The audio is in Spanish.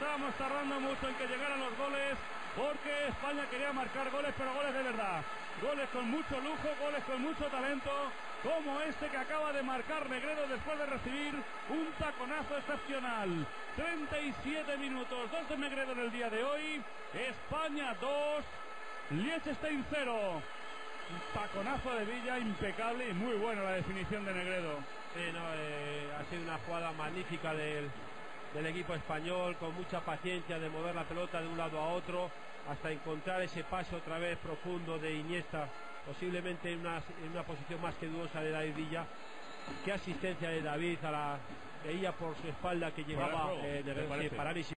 estábamos tardando mucho en que llegaran los goles, porque España quería marcar goles, pero goles de verdad. Goles con mucho lujo, goles con mucho talento, como este que acaba de marcar Negredo después de recibir un taconazo excepcional. 37 minutos, 2 de Negredo en el día de hoy. España 2, Liechtenstein 0. Un taconazo de Villa impecable y muy buena la definición de Negredo. Ha sido una jugada magnífica del equipo español, con mucha paciencia de mover la pelota de un lado a otro hasta encontrar ese pase otra vez profundo de Iniesta, posiblemente en una posición más que dudosa de David Villa. Qué asistencia de David, veía por su espalda que llegaba Negredo, para mí.